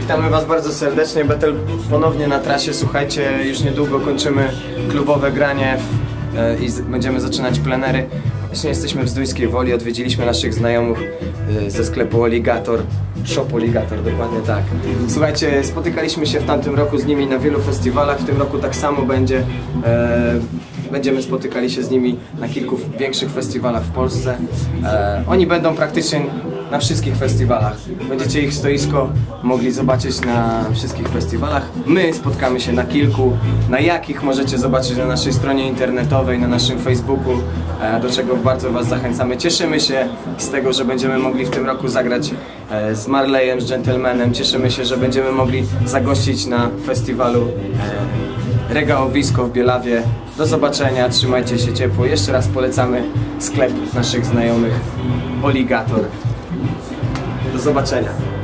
Witamy Was bardzo serdecznie. Betel ponownie na trasie. Słuchajcie, już niedługo kończymy klubowe granie i będziemy zaczynać plenery. Właśnie jesteśmy w Zduńskiej Woli, odwiedziliśmy naszych znajomych ze sklepu Oligator, Shop Oligator, dokładnie tak. Słuchajcie, spotykaliśmy się w tamtym roku z nimi na wielu festiwalach, w tym roku tak samo będzie. Będziemy spotykali się z nimi na kilku większych festiwalach w Polsce. Oni będą praktycznie na wszystkich festiwalach. Będziecie ich stoisko mogli zobaczyć na wszystkich festiwalach. My spotkamy się na kilku, na jakich możecie zobaczyć na naszej stronie internetowej, na naszym Facebooku, do czego bardzo Was zachęcamy. Cieszymy się z tego, że będziemy mogli w tym roku zagrać z Marleyem, z Gentlemanem. Cieszymy się, że będziemy mogli zagościć na festiwalu Regałowisko w Bielawie. Do zobaczenia, trzymajcie się ciepło. Jeszcze raz polecamy sklep naszych znajomych Oligator. Do zobaczenia.